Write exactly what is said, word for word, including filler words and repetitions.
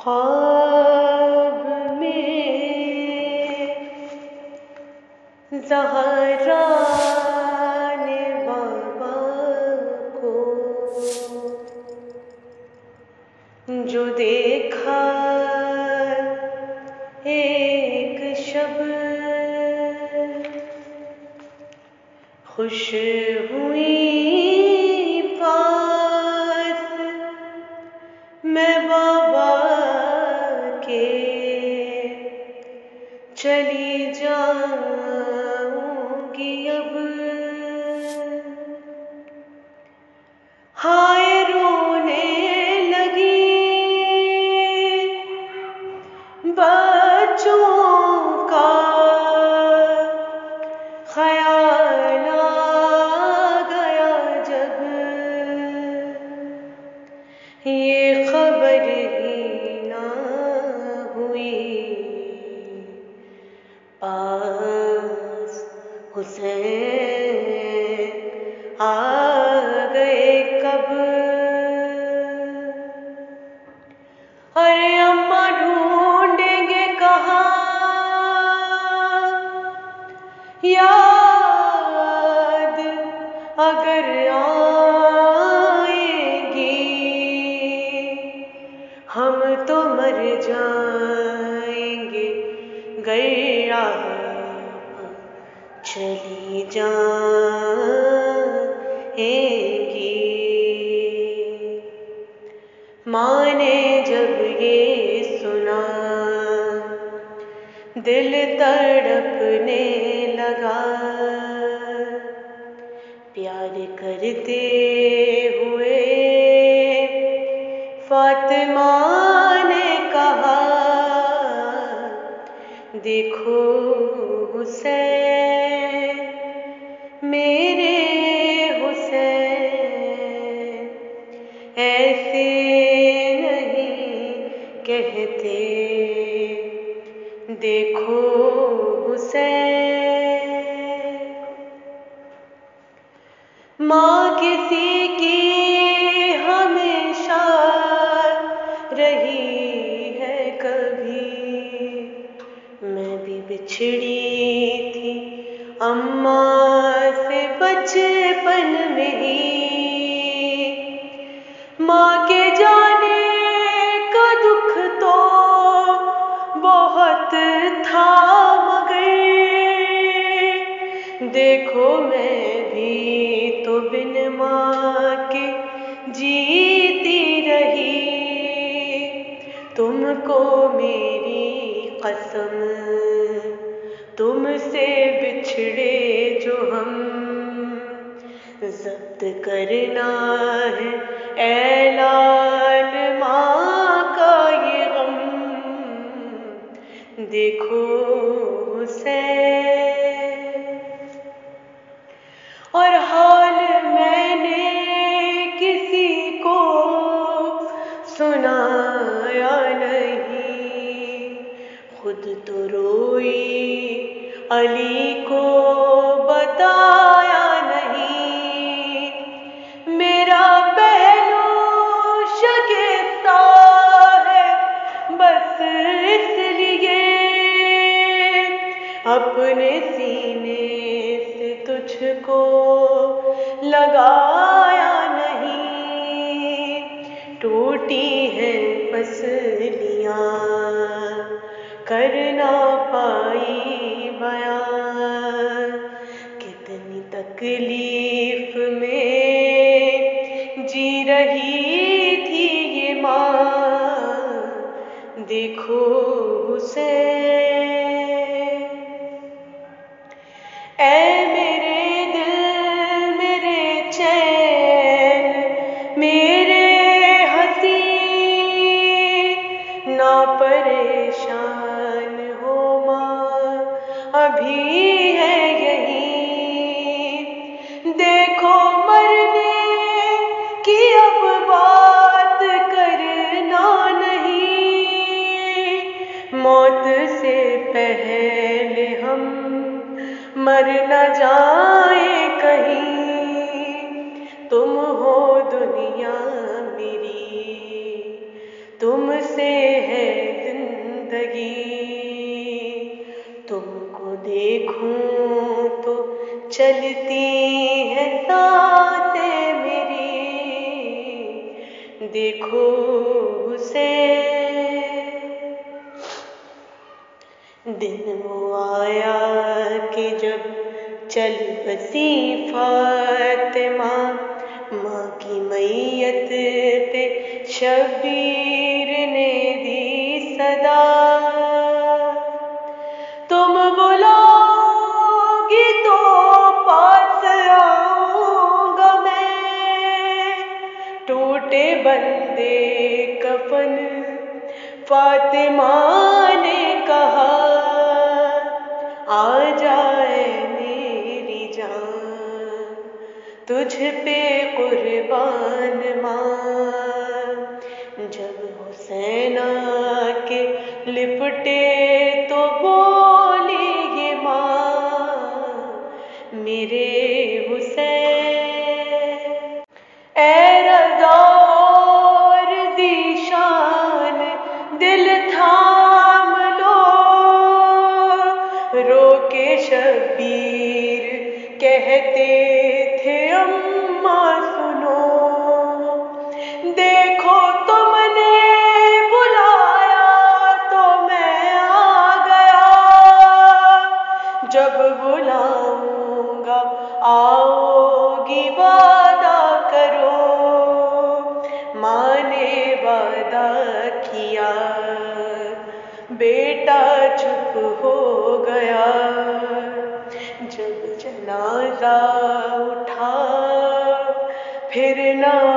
ख्वाब में ज़हरा ने बाबा को जो देखा एक शब, खुश हुई पास मैं बाबा के, चली जाऊंगी अब। हाय रोने लगी बच्चों का ख्याल आ गया जब, ये खबर ही ना हुई पास हुसैन आ गए कब। अरे अम्मा ढूंढेंगे कहाँ याद अगर आएगी, हम तो मर जाएंगे गर आप चली जाएंगी। माँ ने जब ये सुना दिल तड़पने लगा, प्यार करते हुए फातिमा ने कहा, देखो हुसैन मेरे हुसैन ऐसे नहीं कहते, देखो हुसैन। माँ किसी की हमेशा रही है, कभी मैं भी बिछड़ी थी अम्मा से बचपन में ही। माँ के जाने का दुख तो बहुत था, मगर देखो मैं भी तो बिन माँ के जीती रही। तुमको मेरी कसम तुमसे बिछड़े जो हम, जब्त करना है ऐलान माँ का ये गम। देखो हुसैन और हाल मैंने किसी को सुनाया नहीं, खुद तो रोई अली को बताया नहीं। मेरा पहलू शकीस्ता है बस इसलिए, अपने सीने से तुझको लगाया नहीं। टूटी हैं पसलियाँ कर ना पाई बयान, कितनी तकलीफ में जी रही थी ये माँ। देखो हुसैन ऐ मेरे दिल मेरे चैन मेरे हंसी, ना परेशान हो माँ अभी है यहीं। देखो मरने की अब बात करना नहीं, मौत से देखो उसे दिन वो आया कि जब चल बसी फातिमा, माँ की मैयत पे शबीर ने दी सदा। तुम बुलाओगी तो पास आऊंगा मैं, टूटे बंदे कफन फातिमा ने कहा, आ जाए मेरी जान तुझ पे कुर्बान माँ। जब हुसैन आके लिपटे तो बोली ये माँ, मेरे हुसैन ए रज़ा और ज़ीशान दिल थाम लो, रोके शबीर कहते थे अम्मा सुनो, देखो तुमने बुलाया तो मैं आ गया, जब बुलाऊंगा आओगी वादा करो। माँ ने वादा किया, बेटा चुप हो गया। जब जनाजा उठा फिर ना